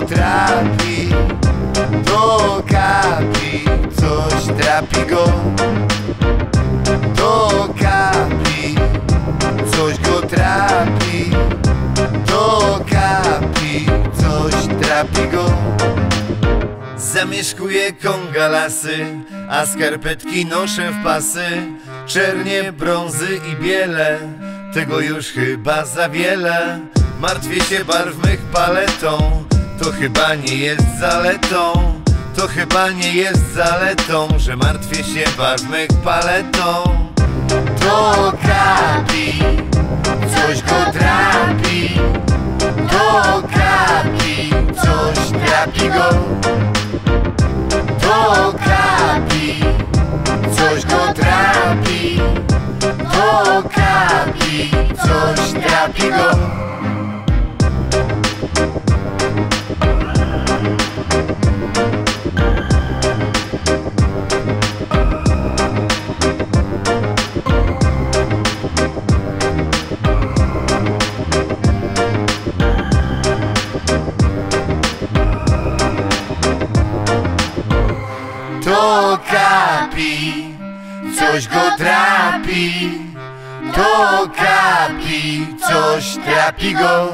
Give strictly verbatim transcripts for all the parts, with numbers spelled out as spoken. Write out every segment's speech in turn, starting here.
trapi, to kapi, coś trapi go. To kapi, coś go trapi, to kapi, coś trapi go. Zamieszkuję kongalasy, a skarpetki noszę w pasy. Czernie, brązy i biele, tego już chyba za wiele. Martwię się barw mych paletą, to chyba nie jest zaletą. To chyba nie jest zaletą, że martwię się barw mych paletą. To kapi, coś go trapi, to kapi, coś trapi go. To kapi, coś go trapi, to kapi, coś trapi go. To kapi, coś go trapi, to kapi, coś trapi go.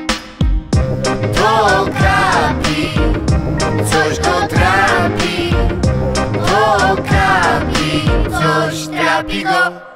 To kapi, coś go trapi, to kapi, coś trapi go.